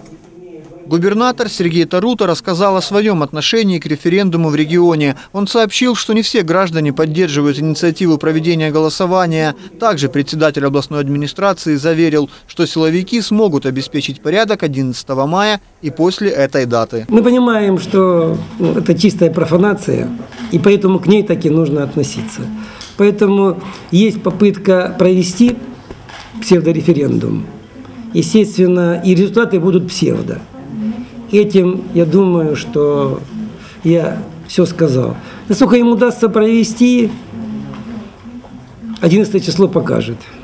Губернатор Сергей Тарута рассказал о своем отношении к референдуму в регионе. Он сообщил, что не все граждане поддерживают инициативу проведения голосования. Также председатель областной администрации заверил, что силовики смогут обеспечить порядок 11 мая и после этой даты. Мы понимаем, что это чистая профанация, и поэтому к ней так и нужно относиться. Поэтому есть попытка провести псевдореферендум. Естественно, и результаты будут псевдо. Этим, я думаю, что я все сказал. Насколько им удастся провести, 11 число покажет.